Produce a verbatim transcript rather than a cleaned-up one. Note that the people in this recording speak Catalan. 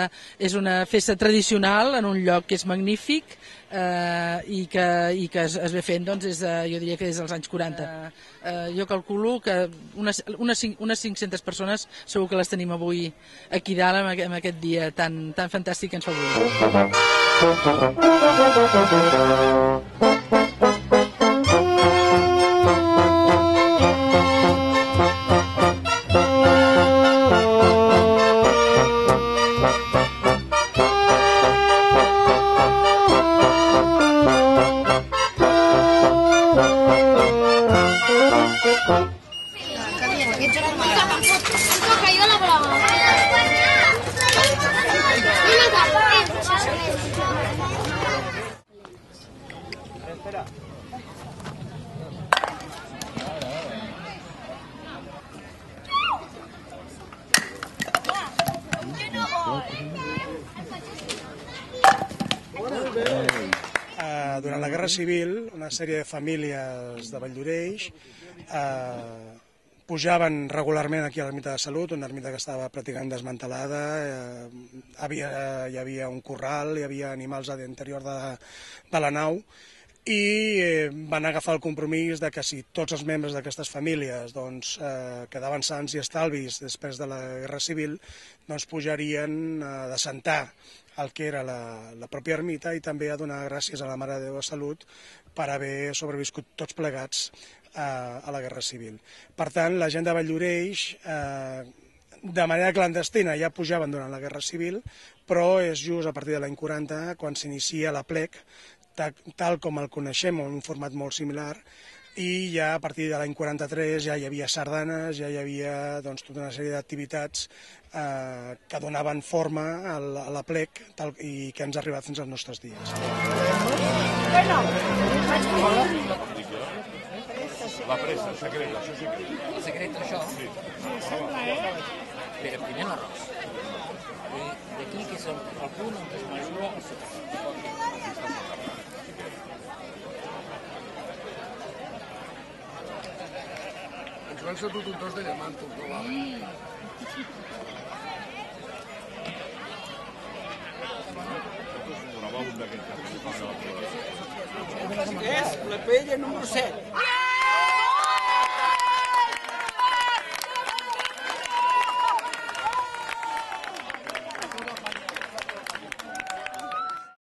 és una festa tradicional en un lloc que és magnífic eh, i, que, i que es, es ve fent, doncs, des de, jo diria que des dels anys quaranta. Eh, eh, jo calculo que unes, unes, unes cinc-centes persones segur que les tenim avui aquí dalt en, en aquest dia tan, tan fantàstic que ens fa avui. Durant la Guerra Civil, una sèrie de famílies de Valldoreix eh, pujaven regularment aquí a l'ermita de Salut, una ermita que estava pràcticament desmantelada, eh, havia, hi havia un corral, hi havia animals a l'interior de, de la nau, i eh, van agafar el compromís de que si tots els membres d'aquestes famílies doncs, eh, quedaven sants i estalvis després de la Guerra Civil, doncs pujarien a descentar el que era la, la pròpia ermita i també a donar gràcies a la Mare de Déu de Salut per haver sobreviscut tots plegats eh, a la Guerra Civil. Per tant, la gent de Valldoreix, eh, de manera clandestina, ja pujaven durant la Guerra Civil, però és just a partir de l'any quaranta quan s'inicia l'Aplec, tal, tal com el coneixem, en un format molt similar, i ja a partir de l'any quaranta-tres ja hi havia sardanes, ja hi havia doncs, tota una sèrie d'activitats eh, que donaven forma a l'Aplec i que ens ha arribat fins als nostres dies. La pressa, el secret, això sí que... El secret, això? Sí. Però primer l'arròs. D'aquí que és el punt on es mesura el secret. Ens van ser tutors de llamant, tot no És la paella número set.